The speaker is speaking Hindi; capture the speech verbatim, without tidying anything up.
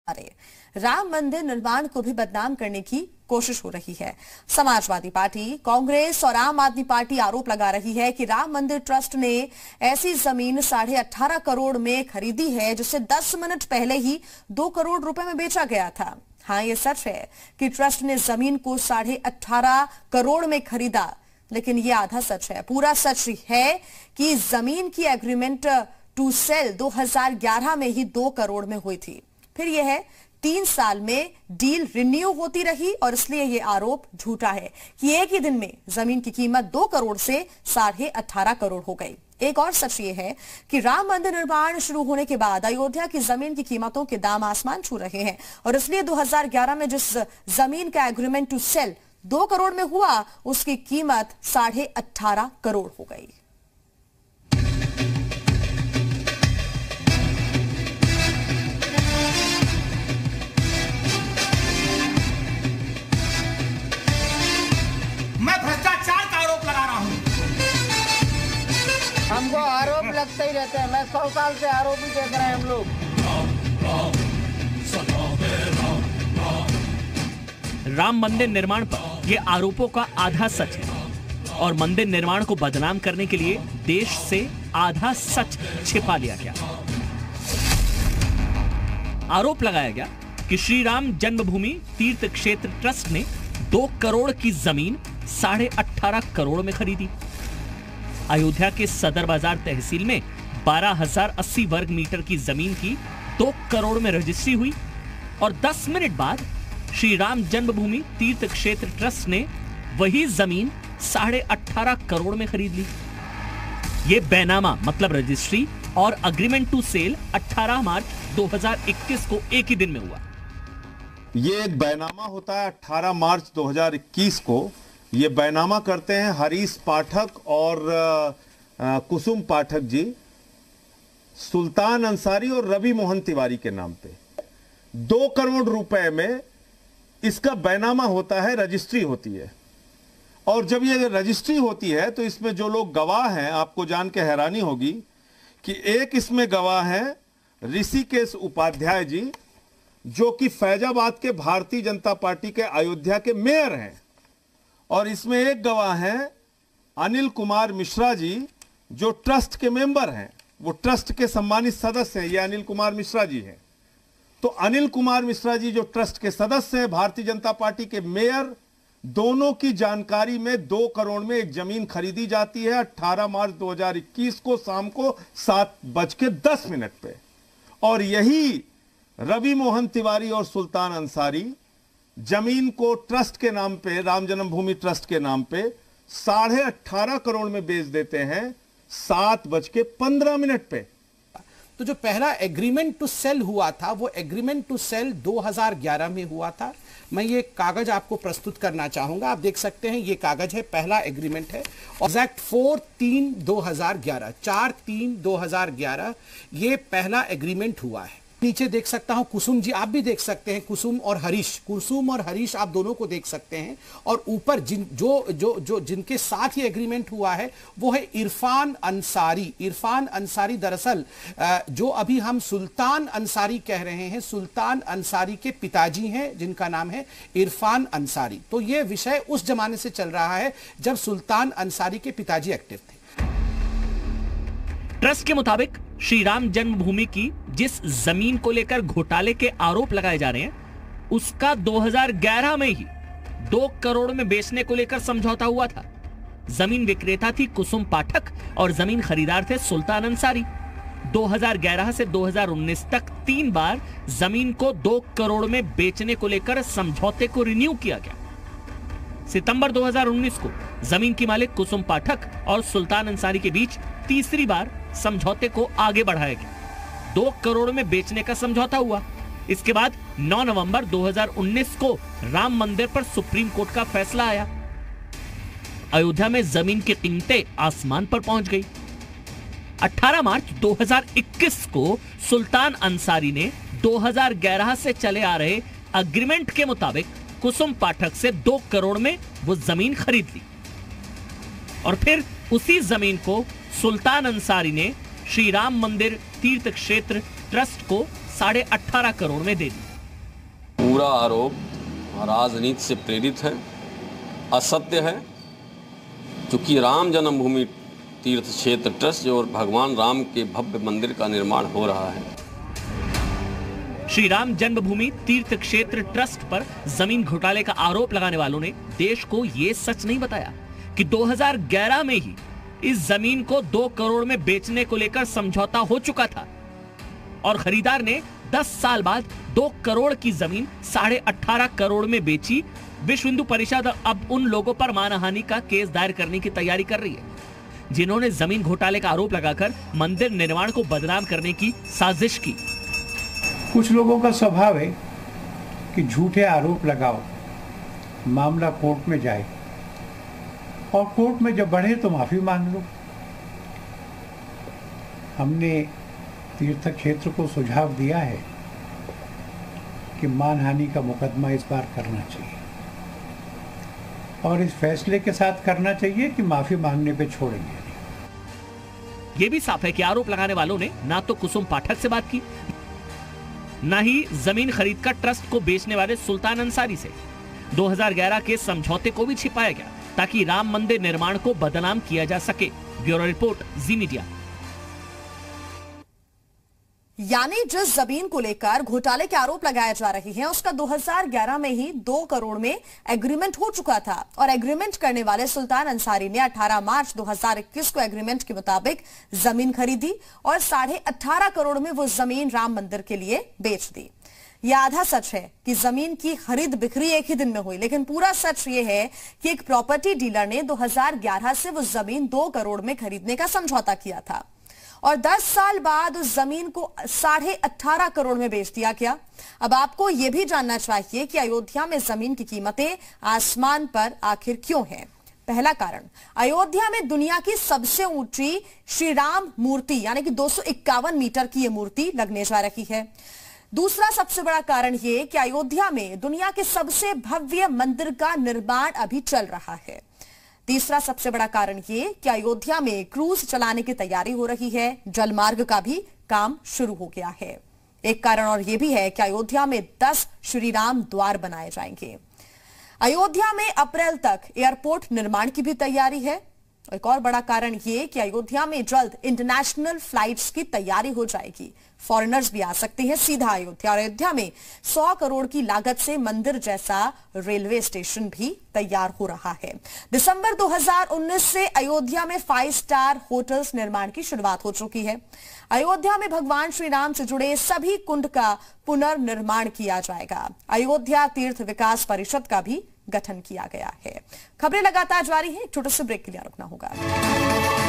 राम मंदिर निर्माण को भी बदनाम करने की कोशिश हो रही है। समाजवादी पार्टी, कांग्रेस और आम आदमी पार्टी आरोप लगा रही है कि राम मंदिर ट्रस्ट ने ऐसी जमीन साढ़े अठारह करोड़ में खरीदी है जिसे दस मिनट पहले ही दो करोड़ रुपए में बेचा गया था। हाँ, ये सच है कि ट्रस्ट ने जमीन को साढ़े अठारह करोड़ में खरीदा, लेकिन ये आधा सच है। पूरा सच है कि जमीन की एग्रीमेंट टू सेल दो हज़ार ग्यारह में ही दो करोड़ में हुई थी। फिर यह है तीन साल में डील रिन्यू होती रही और इसलिए यह आरोप झूठा है कि एक ही दिन में जमीन की कीमत दो करोड़ से साढ़े अठारह करोड़ हो गई। एक और सच ये है कि राम मंदिर निर्माण शुरू होने के बाद अयोध्या की जमीन की कीमतों के दाम आसमान छू रहे हैं और इसलिए दो हज़ार ग्यारह में जिस जमीन का एग्रीमेंट टू सेल दो करोड़ में हुआ, उसकी कीमत साढ़े अठारह करोड़ हो गई। हमको आरोप लगते ही रहते हैं। मैं सौ साल से आरोप ही देख रहे हैं हम लोग। राम मंदिर निर्माण पर ये आरोपों का आधा सच है और मंदिर निर्माण को बदनाम करने के लिए देश से आधा सच छिपा लिया गया। आरोप लगाया गया कि श्री राम जन्मभूमि तीर्थ क्षेत्र ट्रस्ट ने दो करोड़ की जमीन साढ़े अठारह करोड़ में खरीदी। अयोध्या के सदर बाजार तहसील में बारह हजार अस्सी वर्ग मीटर की जमीन की दो करोड़ में रजिस्ट्री हुई और दस मिनट बाद श्री राम जन्मभूमि तीर्थ क्षेत्र ट्रस्ट ने वही जमीन साढ़े अठारह करोड़ में खरीद ली। ये बैनामा मतलब रजिस्ट्री और अग्रीमेंट टू सेल अठारह मार्च दो हज़ार इक्कीस को एक ही दिन में हुआ। ये एक बैनामा होता है अठारह मार्च दो हज़ार इक्कीस को। ये बैनामा करते हैं हरीश पाठक और कुसुम पाठक जी, सुल्तान अंसारी और रवि मोहन तिवारी के नाम पे। दो करोड़ रुपए में इसका बैनामा होता है, रजिस्ट्री होती है। और जब ये रजिस्ट्री होती है तो इसमें जो लोग गवाह हैं, आपको जान के हैरानी होगी कि एक इसमें गवाह हैं ऋषिकेश उपाध्याय जी, जो कि फैजाबाद के भारतीय जनता पार्टी के अयोध्या के मेयर हैं। और इसमें एक गवाह हैं अनिल कुमार मिश्रा जी, जो ट्रस्ट के मेंबर हैं, वो ट्रस्ट के सम्मानित सदस्य हैं। ये अनिल कुमार मिश्रा जी हैं। तो अनिल कुमार मिश्रा जी जो ट्रस्ट के सदस्य हैं, भारतीय जनता पार्टी के मेयर, दोनों की जानकारी में दो करोड़ में एक जमीन खरीदी जाती है अठारह मार्च दो हज़ार इक्कीस को शाम को सात बज के दस मिनट पे। और यही रवि मोहन तिवारी और सुल्तान अंसारी जमीन को ट्रस्ट के नाम पे, राम जन्मभूमि ट्रस्ट के नाम पे साढ़े अठारह करोड़ में बेच देते हैं सात बज के पंद्रह मिनट पे। तो जो पहला एग्रीमेंट टू सेल हुआ था वो एग्रीमेंट टू सेल दो हज़ार ग्यारह में हुआ था। मैं ये कागज आपको प्रस्तुत करना चाहूंगा। आप देख सकते हैं ये कागज है, पहला एग्रीमेंट है। एग्जैक्ट फोर तीन दो हजार ग्यारह, चार तीन दो हजार ग्यारह ये पहला एग्रीमेंट हुआ है। नीचे देख सकता हूं कुसुम जी, आप भी देख सकते हैं, कुसुम और हरीश, कुसुम और हरीश आप दोनों को देख सकते हैं। और ऊपर जिन जो जो जो जिनके साथ ही एग्रीमेंट हुआ है वो है इरफान अंसारी। इरफान अंसारी दरअसल जो अभी हम सुल्तान अंसारी कह रहे हैं, सुल्तान अंसारी के पिताजी हैं जिनका नाम है इरफान अंसारी। तो ये विषय उस जमाने से चल रहा है जब सुल्तान अंसारी के पिताजी एक्टिव थे। ट्रस्ट के मुताबिक श्री राम जन्मभूमि की जिस जमीन को लेकर घोटाले के आरोप लगाए जा रहे हैं उसका दो हज़ार ग्यारह में ही दो करोड़ में बेचने को लेकर समझौता हुआ था। जमीन विक्रेता थी कुसुम पाठक और जमीन खरीदार थे सुल्तान अंसारी। दो हज़ार ग्यारह से दो हज़ार उन्नीस तक तीन बार जमीन को दो करोड़ में बेचने को लेकर समझौते को रिन्यू किया गया। सितंबर दो हज़ार उन्नीस को जमीन की मालिक कुसुम पाठक और सुल्तान अंसारी के बीच तीसरी बार समझौते को आगे बढ़ाया गया। दो करोड़ में बेचने का समझौता हुआ। इसके बाद नौ नवंबर दो हज़ार उन्नीस को राम मंदिर पर सुप्रीम कोर्ट का फैसला आया। अयोध्या में जमीन की कीमतें आसमान पर पहुंच गई। अठारह मार्च दो हज़ार इक्कीस को सुल्तान अंसारी ने दो हज़ार ग्यारह से चले आ रहे अग्रीमेंट के मुताबिक कुसुम पाठक से दो करोड़ में वो जमीन खरीद ली और फिर उसी जमीन को सुल्तान अंसारी ने श्री राम मंदिर तीर्थ क्षेत्र ट्रस्ट को साढ़े अठारह करोड़ में दे दी। पूरा आरोप राजनीति से प्रेरित है, असत्य है। चूंकि राम जन्मभूमि तीर्थ क्षेत्र ट्रस्ट और भगवान राम के भव्य मंदिर का निर्माण हो रहा है। श्री राम जन्मभूमि तीर्थ क्षेत्र ट्रस्ट पर जमीन घोटाले का आरोप लगाने वालों ने देश को यह सच नहीं बताया कि दो हज़ार ग्यारह में ही इस जमीन को दो करोड़ में बेचने को लेकर समझौता हो चुका था और खरीदार ने दस साल बाद दो करोड़ की जमीन साढ़े अठारह करोड़ में बेची। विश्व हिंदू परिषद अब उन लोगों पर मानहानि का केस दायर करने की तैयारी कर रही है जिन्होंने जमीन घोटाले का आरोप लगाकर मंदिर निर्माण को बदनाम करने की साजिश की। कुछ लोगों का स्वभाव है कि झूठे आरोप लगाओ, मामला कोर्ट में जाए और कोर्ट में जब बढ़े तो माफी मांग लो। हमने तीर्थ क्षेत्र को सुझाव दिया है कि मानहानि का मुकदमा इस बार करना चाहिए और इस फैसले के साथ करना चाहिए कि माफी मांगने पे छोड़ेंगे। यह भी साफ है कि आरोप लगाने वालों ने ना तो कुसुम पाठक से बात की, न ही जमीन खरीदकर ट्रस्ट को बेचने वाले सुल्तान अंसारी से। दो हज़ार ग्यारह के समझौते को भी छिपाया गया ताकि राम मंदिर निर्माण को बदनाम किया जा सके। Bureau report, Zee media. यानी जिस जमीन को लेकर घोटाले के आरोप लगाए जा रहे हैं उसका दो हज़ार ग्यारह में ही दो करोड़ में एग्रीमेंट हो चुका था और एग्रीमेंट करने वाले सुल्तान अंसारी ने अठारह मार्च दो हज़ार इक्कीस को एग्रीमेंट के मुताबिक जमीन खरीदी और साढ़े अठारह करोड़ में वो जमीन राम मंदिर के लिए बेच दी। यह आधा सच है कि जमीन की खरीद बिक्री एक ही दिन में हुई, लेकिन पूरा सच ये है कि एक प्रॉपर्टी डीलर ने दो हज़ार ग्यारह से वो जमीन दो करोड़ में खरीदने का समझौता किया था और दस साल बाद उस जमीन को साढ़े अठारह करोड़ में बेच दिया गया। अब आपको यह भी जानना चाहिए कि अयोध्या में जमीन की कीमतें आसमान पर आखिर क्यों हैं। पहला कारण, अयोध्या में दुनिया की सबसे ऊंची श्री राम मूर्ति यानी कि दो सौ इक्यावन मीटर की यह मूर्ति लगने जा रही है। दूसरा सबसे बड़ा कारण यह कि अयोध्या में दुनिया के सबसे भव्य मंदिर का निर्माण अभी चल रहा है। तीसरा सबसे बड़ा कारण ये कि अयोध्या में क्रूज चलाने की तैयारी हो रही है, जलमार्ग का भी काम शुरू हो गया है। एक कारण और यह भी है कि अयोध्या में दस श्री राम द्वार बनाए जाएंगे। अयोध्या में अप्रैल तक एयरपोर्ट निर्माण की भी तैयारी है। एक और बड़ा कारण ये कि अयोध्या में जल्द इंटरनेशनल फ्लाइट्स की तैयारी हो जाएगी, फॉरेनर्स भी आ सकते हैं सीधा अयोध्या। और अयोध्या में सौ करोड़ की लागत से मंदिर जैसा रेलवे स्टेशन भी तैयार हो रहा है। दिसंबर दो हज़ार उन्नीस से अयोध्या में फाइव स्टार होटल्स निर्माण की शुरुआत हो चुकी है। अयोध्या में भगवान श्री राम से जुड़े सभी कुंड का पुनर्निर्माण किया जाएगा। अयोध्या तीर्थ विकास परिषद का भी गठन किया गया है। खबरें लगातार जारी हैं, एक छोटे से ब्रेक के लिए रुकना होगा।